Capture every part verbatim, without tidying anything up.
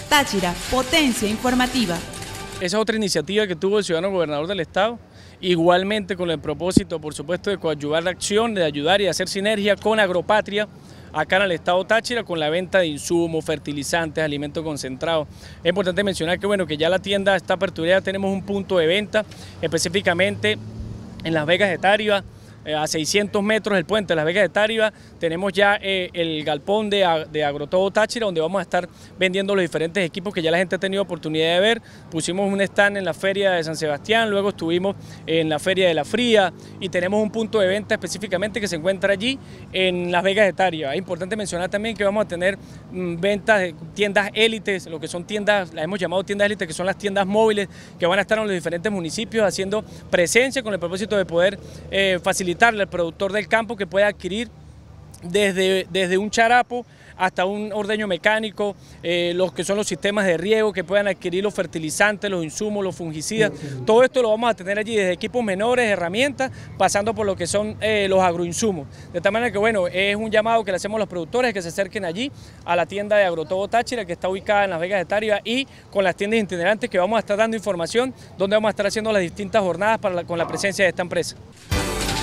Táchira, potencia informativa. Esa es otra iniciativa que tuvo el ciudadano gobernador del estado, igualmente con el propósito, por supuesto, de coadyuvar la acción, de ayudar y hacer sinergia con Agropatria, acá en el estado Táchira, con la venta de insumos, fertilizantes, alimentos concentrados. Es importante mencionar que, bueno, que ya la tienda está aperturada, tenemos un punto de venta, específicamente en Las Vegas de Táriba, a seiscientos metros del puente de Las Vegas de Táriba, tenemos ya eh, el galpón de, de Agrotodo Táchira, donde vamos a estar vendiendo los diferentes equipos que ya la gente ha tenido oportunidad de ver. Pusimos un stand en la feria de San Sebastián, luego estuvimos en la feria de La Fría y tenemos un punto de venta específicamente que se encuentra allí en Las Vegas de Táriba. Es importante mencionar también que vamos a tener mmm, ventas de tiendas élites, lo que son tiendas, las hemos llamado tiendas élites, que son las tiendas móviles que van a estar en los diferentes municipios haciendo presencia con el propósito de poder eh, facilitar al productor del campo que pueda adquirir desde, desde un charapo hasta un ordeño mecánico, eh, los que son los sistemas de riego, que puedan adquirir los fertilizantes, los insumos, los fungicidas. Todo esto lo vamos a tener allí, desde equipos menores, herramientas, pasando por lo que son eh, los agroinsumos. De tal manera que, bueno, es un llamado que le hacemos a los productores que se acerquen allí a la tienda de Agrotodo Táchira, que está ubicada en Las Vegas de Táriba, y con las tiendas itinerantes que vamos a estar dando información, donde vamos a estar haciendo las distintas jornadas para la, con la presencia de esta empresa.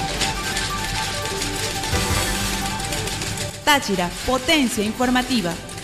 Táchira, potencia informativa.